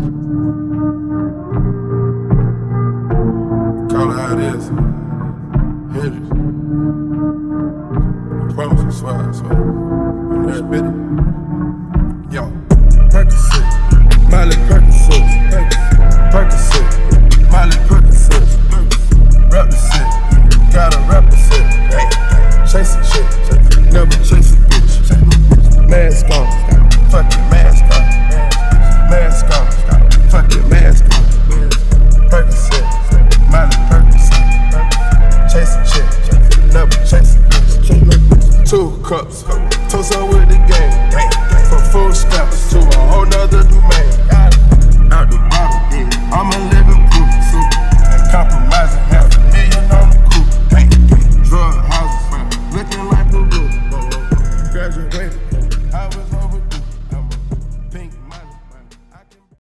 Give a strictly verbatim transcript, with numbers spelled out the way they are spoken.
Call it how it is. Hendrix. I promise, I swear, I swear. I'm that bit. Yo, Percocet, Miley Percocet, Percocet.